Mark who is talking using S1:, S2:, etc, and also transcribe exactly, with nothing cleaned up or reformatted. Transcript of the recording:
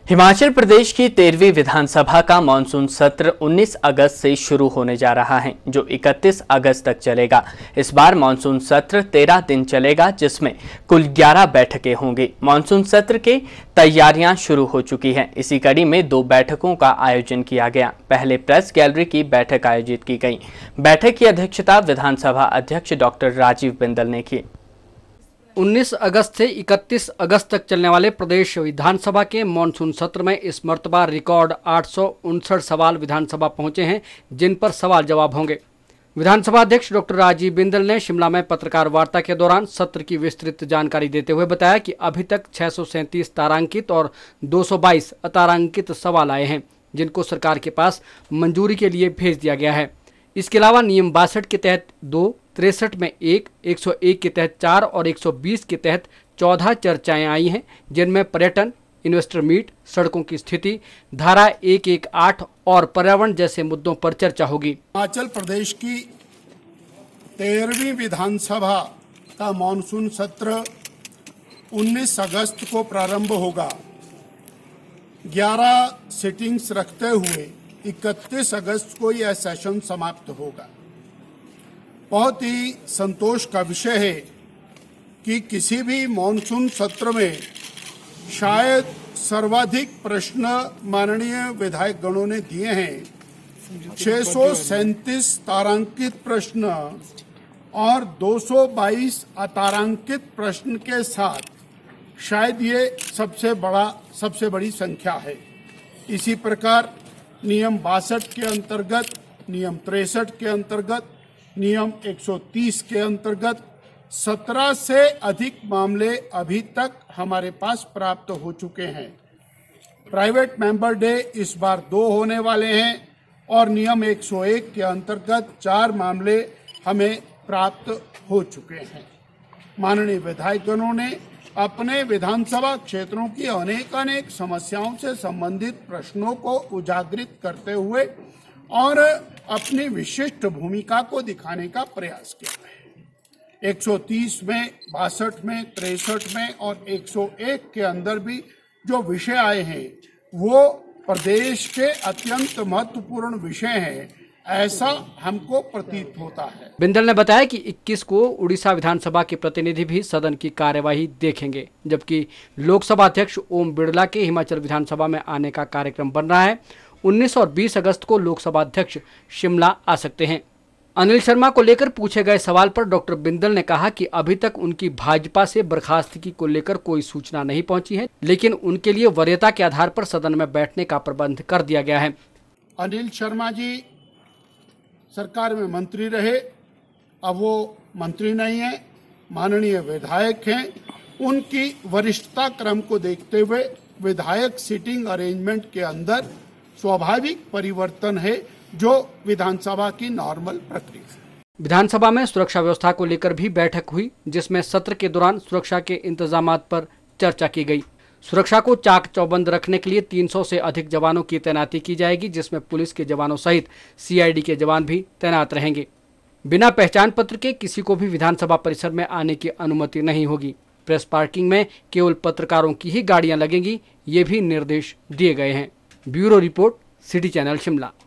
S1: हिमाचल प्रदेश की तेरहवीं विधानसभा का मानसून सत्र उन्नीस अगस्त से शुरू होने जा रहा है, जो इकतीस अगस्त तक चलेगा। इस बार मानसून सत्र तेरह दिन चलेगा, जिसमें कुल ग्यारह बैठकें होंगी। मानसून सत्र की तैयारियां शुरू हो चुकी हैं। इसी कड़ी में दो बैठकों का आयोजन किया गया। पहले प्रेस गैलरी की बैठक आयोजित की गई। बैठक की अध्यक्षता विधानसभा अध्यक्ष डॉक्टर राजीव बिंदल ने की।
S2: उन्नीस अगस्त से इकतीस अगस्त तक चलने वाले प्रदेश विधानसभा के मानसून सत्र में इस मर्तबा रिकॉर्ड आठ सौ उनसठ सवाल विधानसभा पहुंचे हैं, जिन पर सवाल जवाब होंगे। विधानसभा अध्यक्ष डॉक्टर राजीव बिंदल ने शिमला में पत्रकार वार्ता के दौरान सत्र की विस्तृत जानकारी देते हुए बताया कि अभी तक छह सौ सैंतीस तारांकित और दो सौ बाईस अतारांकित सवाल आए हैं, जिनको सरकार के पास मंजूरी के लिए भेज दिया गया है। इसके अलावा नियम बासठ के तहत दो, तिरसठ में एक, एक सौ एक के तहत चार और एक सौ बीस के तहत चौदह चर्चाएं आई हैं, जिनमें पर्यटन, इन्वेस्टर मीट, सड़कों की स्थिति, धारा एक एक आठ और पर्यावरण जैसे मुद्दों पर चर्चा होगी।
S3: हिमाचल प्रदेश की तेरहवीं विधानसभा का मानसून सत्र उन्नीस अगस्त को प्रारंभ होगा। ग्यारह सिटिंग्स रखते हुए इकतीस अगस्त को यह सेशन समाप्त होगा। बहुत ही संतोष का विषय है कि किसी भी मानसून सत्र में शायद सर्वाधिक प्रश्न माननीय विधायक गणों ने दिए हैं। छह सौ सैंतीस तारांकित प्रश्न और दो सौ बाईस अतारांकित प्रश्न के साथ शायद ये सबसे बड़ा सबसे बड़ी संख्या है। इसी प्रकार नियम बासठ के अंतर्गत, नियम तिरसठ के अंतर्गत, नियम एक सौ तीस के अंतर्गत सत्रह से अधिक मामले अभी तक हमारे पास प्राप्त हो चुके हैं। प्राइवेट मेंबर डे इस बार दो होने वाले हैं और नियम एक सौ एक के अंतर्गत चार मामले हमें प्राप्त हो चुके हैं। माननीय विधायकगणों ने अपने विधानसभा क्षेत्रों की अनेक अनेक समस्याओं से संबंधित प्रश्नों को उजागरित करते हुए और अपनी विशिष्ट भूमिका को दिखाने का प्रयास किया है। एक सौ तीस में, बासठ में, तिरसठ में और एक सौ एक के अंदर भी जो विषय आए हैं वो प्रदेश के अत्यंत महत्वपूर्ण विषय हैं, ऐसा हमको प्रतीत होता है।
S2: बिंदल ने बताया कि इक्कीस को उड़ीसा विधानसभा के प्रतिनिधि भी सदन की कार्यवाही देखेंगे, जबकि लोकसभा अध्यक्ष ओम बिड़ला के हिमाचल विधानसभा में आने का कार्यक्रम बन रहा है। उन्नीस और बीस अगस्त को लोकसभा अध्यक्ष शिमला आ सकते हैं। अनिल शर्मा को लेकर पूछे गए सवाल पर डॉक्टर बिंदल ने कहा कि अभी तक उनकी भाजपा से बर्खास्तगी को लेकर कोई सूचना नहीं पहुंची है, लेकिन उनके लिए वरीयता के आधार पर सदन में बैठने का प्रबंध कर दिया गया है।
S3: अनिल शर्मा जी सरकार में मंत्री रहे, अब वो मंत्री नहीं है, माननीय विधायक हैं। उनकी वरिष्ठता क्रम को देखते हुए विधायक सीटिंग अरेंजमेंट के अंदर स्वाभाविक परिवर्तन है, जो विधानसभा की नॉर्मल प्रक्रिया है।
S2: विधानसभा में सुरक्षा व्यवस्था को लेकर भी बैठक हुई, जिसमें सत्र के दौरान सुरक्षा के इंतजामात पर चर्चा की गई। सुरक्षा को चाक चौबंद रखने के लिए तीन सौ से अधिक जवानों की तैनाती की जाएगी, जिसमें पुलिस के जवानों सहित सीआईडी के जवान भी तैनात रहेंगे। बिना पहचान पत्र के किसी को भी विधानसभा परिसर में आने की अनुमति नहीं होगी। प्रेस पार्किंग में केवल पत्रकारों की ही गाड़ियां लगेंगी, ये भी निर्देश दिए गए हैं। Bureau report, city channel Shimla.